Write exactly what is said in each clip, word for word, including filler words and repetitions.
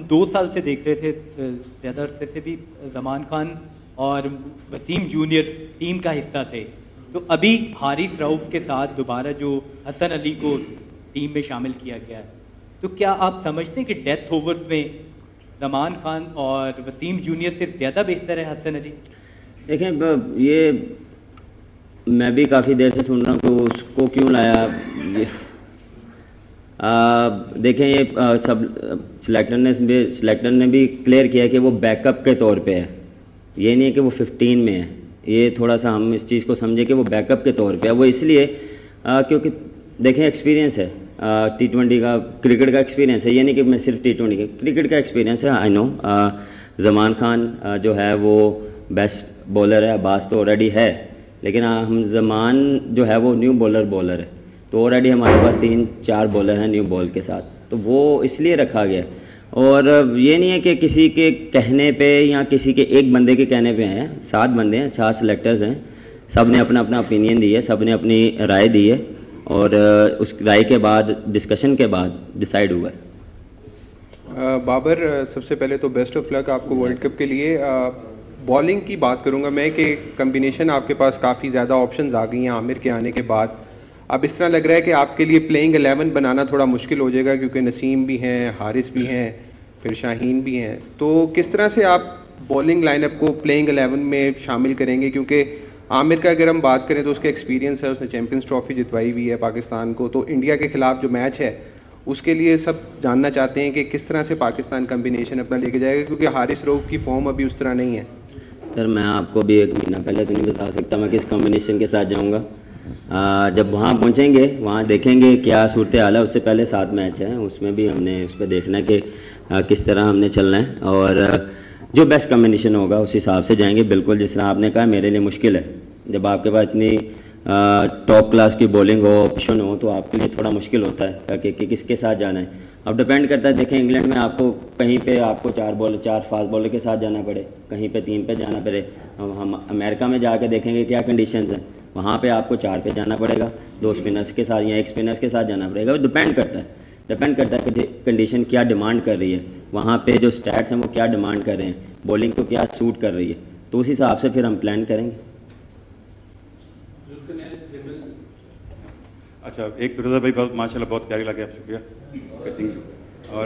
دو سال سے دیکھ رہے تھے, زیادہ عرصے سے بھی زمان خان اور وسیم جونیئر ٹیم کا حصہ تھے, تو ابھی حارث رؤف کے ساتھ دوبارہ جو حسن علی کو ٹیم میں شامل کیا گیا ہے, تو کیا آپ سمجھتے ہیں کہ ڈیتھ اوورز میں زمان خان اور وسیم جونیئر سے زیادہ بہتر ہے حسن علی؟ دیکھیں یہ میں بھی کافی دیر سے سن رہا ہوں کہ اس کو کیوں لایا. دیکھیں یہ سب سلیکٹر نے سلیکٹر نے بھی کلیئر کیا کہ وہ بیک اپ کے طور پہ ہے, یہ نہیں ہے کہ وہ ففٹین میں ہے. یہ تھوڑا سا ہم اس چیز کو سمجھے کہ وہ بیک اپ کے طور پہ ہے. وہ اس لیے کیونکہ دیکھیں ایکسپیرینس ہے, ٹی ٹوینٹی کا کرکٹ کا ایکسپیرینس ہے, یہ نہیں کہ میں صرف ٹی ٹوینٹی کا کرکٹ کا ایکسپیرینس ہے. آئی نو زمان خان جو ہے وہ بیسٹ بولر ہے, عباس تو آلریڈی ہے, لیکن ہم زمان جو ہے وہ نیو بولر بولر ہے, تو آلریڈی ہمارے پاس تین چار بولر ہیں نیو بال کے ساتھ, تو وہ اس لیے رکھا گیا. اور یہ نہیں ہے کہ کسی کے کہنے پہ یا کسی کے ایک بندے کے کہنے پہ ہیں, سات بندے ہیں, سات سلیکٹرز ہیں, سب نے اپنا اپنا اوپینین دی ہے, سب نے اپنی رائے دی ہے, اور اس رائے کے بعد ڈسکشن کے بعد ڈیسائیڈ ہوا ہے. بابر, سب سے پہلے تو بیسٹ آف لک آپ کو ورلڈ کپ کے لیے. بالنگ کی بات کروں گا میں کہ کمبینیشن آپ کے پاس کافی زیادہ آپشنز آ گئی ہیں عامر کے آنے کے بعد. اب اس طرح لگ رہا ہے کہ آپ کے لیے پلینگ الیون بنانا تھوڑا مشکل ہو جائے گا, کیونکہ نسیم بھی ہیں, حارث بھی ہیں, پھر شاہین بھی ہیں. تو کس طرح سے آپ بالنگ لائن اپ کو پلینگ الیون میں شامل کریں گے؟ کیونکہ عامر کا اگر ہم بات کریں تو اس کا ایکسپیرینس ہے, اس نے چیمپئنز ٹرافی جتوائی ہوئی ہے پاکستان کو, تو انڈیا کے خلاف جو میچ ہے اس کے لیے سب جاننا چاہتے ہیں کہ کس طرح سے پاکستان کمبینیشن اپنا لے کے جائے گا, کیونکہ حارث رؤف کی فارم ابھی اس طرح نہیں ہے. سر میں آپ کو بھی ایک مہینہ پہلے تو نہیں بتا سکتا میں کس کمبینیشن کے ساتھ جاؤں گا. آ, جب وہاں پہنچیں گے وہاں دیکھیں گے کیا صورتحال ہے. اس سے پہلے سات میچ ہیں, اس میں بھی ہم نے اس پہ دیکھنا ہے کہ آ, کس طرح ہم نے چلنا ہے, اور آ, جو بیسٹ کمبینیشن ہوگا اس حساب سے جائیں گے. بالکل جس طرح آپ نے کہا میرے لیے مشکل ہے, جب آپ کے پاس اتنی ٹاپ کلاس کی بولنگ ہو, آپشن ہو, تو آپ کے لیے تھوڑا مشکل ہوتا ہے کہ, کہ کس کے ساتھ جانا ہے. اب ڈپینڈ کرتا ہے, دیکھیں انگلینڈ میں آپ کو کہیں پہ آپ کو چار بال چار فاسٹ بالر کے ساتھ جانا پڑے, کہیں پہ تین پہ جانا پڑے. ہم امریکہ میں جا کے دیکھیں گے کیا کنڈیشنز ہیں, وہاں پہ آپ کو چار پہ جانا پڑے گا, دو اسپنرس کے ساتھ یا ایک اسپنرس کے ساتھ جانا پڑے گا. ڈپینڈ کرتا ہے ڈپینڈ کرتا ہے کہ کنڈیشن کیا ڈیمانڈ کر رہی ہے, وہاں پہ جو اسٹیٹس ہیں وہ کیا ڈیمانڈ کر رہے ہیں, بولنگ کو کیا سوٹ کر رہی ہے, تو اس حساب سے پھر ہم پلان کریں گے. اچھا, ایک تو رضا بھائی بہت ماشاء اللہ بہت پیاری لگے, آپ شکریہ. اور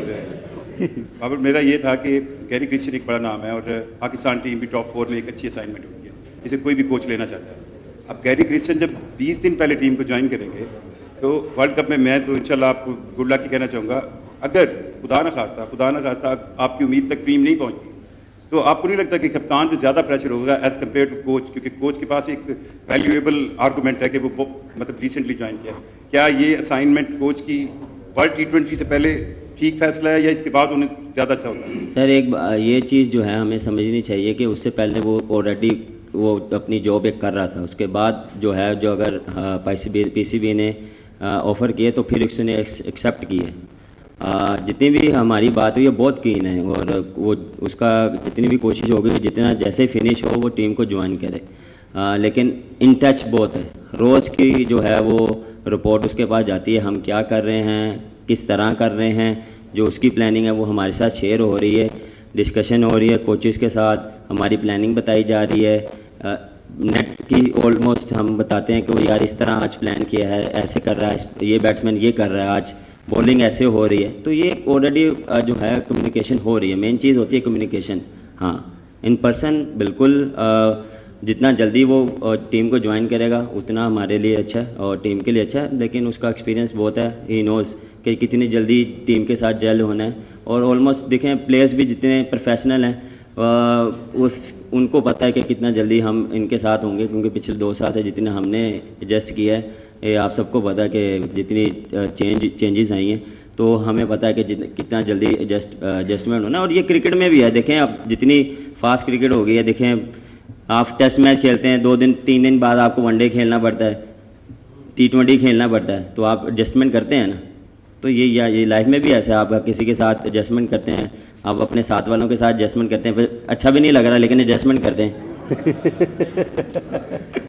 بابر میرا یہ تھا کہ گیری کرسچن ایک بڑا نام ہے, اور پاکستان ٹیم بھی ٹاپ فور میں ایک اچھی اسائنمنٹ ہوئی ہے, اسے کوئی بھی کوچ لینا چاہتا ہے. اب گیری کرسچن جب بیس دن پہلے ٹیم کو جوائن کریں گے تو ورلڈ کپ میں میں تو انشاءاللہ آپ کو گڈ لک ہی کہنا چاہوں گا. اگر خدا نہ خواستہ خدا نہ خواستہ آپ کی امید تک ٹیم نہیں پہنچتی, تو آپ کو نہیں لگتا کہ کپتان پہ زیادہ پریشر ہوگا ایز کمپیئر ٹو کوچ, کیونکہ کوچ کے پاس ایک ویلیویبل آرگومنٹ ہے کہ وہ مطلب ریسنٹلی جوائن کیا. کیا یہ اسائنمنٹ کوچ کی ورلڈ ٹی ٹوینٹی سے پہلے ٹھیک فیصلہ ہے, یا اس کے بعد انہیں زیادہ اچھا ہوتا ہے؟ سر ایک یہ چیز جو ہے ہمیں سمجھنی چاہیے کہ اس سے پہلے وہ آلریڈی وہ اپنی جاب ایک کر رہا تھا, اس کے بعد جو ہے جو اگر پی سی بی نے آفر کیے تو پھر اس نے ایکسیپٹ کی ہے. جتنی بھی ہماری بات ہوئی ہے بہت کین ہے, اور وہ اس کا جتنی بھی کوشش ہوگی جتنا جیسے فنش ہو وہ ٹیم کو جوائن کرے. آ, لیکن ان ٹچ بہت ہے, روز کی جو ہے وہ رپورٹ اس کے پاس جاتی ہے, ہم کیا کر رہے ہیں, کس طرح کر رہے ہیں, جو اس کی پلاننگ ہے وہ ہمارے ساتھ شیئر ہو رہی ہے, ڈسکشن ہو رہی ہے کوچز کے ساتھ, ہماری پلاننگ بتائی جا رہی ہے. نیٹ کی آلموسٹ ہم بتاتے ہیں کہ وہ یار اس طرح آج پلان کیا ہے, ایسے کر رہا ہے, یہ بیٹسمین یہ کر رہا ہے, آج بولنگ ایسے ہو رہی ہے. تو یہ آلریڈی جو ہے کمیونیکیشن ہو رہی ہے, مین چیز ہوتی ہے کمیونیکیشن. ہاں ان پرسن بالکل جتنا جلدی وہ ٹیم کو جوائن کرے گا اتنا ہمارے لیے اچھا ہے اور ٹیم کے لیے اچھا ہے, لیکن اس کا ایکسپیرینس بہت ہے, ہی نوز کہ کتنی جلدی ٹیم کے ساتھ جیل ہونا ہے. اور آلموسٹ دیکھیں پلیئرس بھی جتنے پروفیشنل ہیں اس ان کو پتہ ہے کہ کتنا جلدی ہم ان کے ساتھ ہوں گے, کیونکہ پچھلے دو سال سے جتنا ہم نے ایڈجسٹ کیا ہے, یہ آپ سب کو پتہ ہے کہ جتنی چینج چینجز آئی ہیں تو ہمیں پتہ ہے کہ کتنا جلدی ایڈجسٹ ایڈجسٹمنٹ ہونا ہے. اور یہ کرکٹ میں بھی ہے, دیکھیں اب جتنی فاسٹ کرکٹ ہو گئی ہے, دیکھیں آپ ٹیسٹ میچ کھیلتے ہیں دو دن تین دن بعد آپ کو ون ڈے کھیلنا پڑتا ہے, ٹی ٹوینٹی کھیلنا پڑتا ہے, تو آپ ایڈجسٹمنٹ کرتے ہیں نا. تو یہ یہ لائف میں بھی ایسا ہے, آپ کسی کے ساتھ ایڈجسٹمنٹ کرتے ہیں, آپ اپنے ساتھ والوں کے ساتھ ایڈجسٹمنٹ کرتے ہیں, پھر اچھا بھی نہیں لگ رہا لیکن ایڈجسٹمنٹ کرتے ہیں.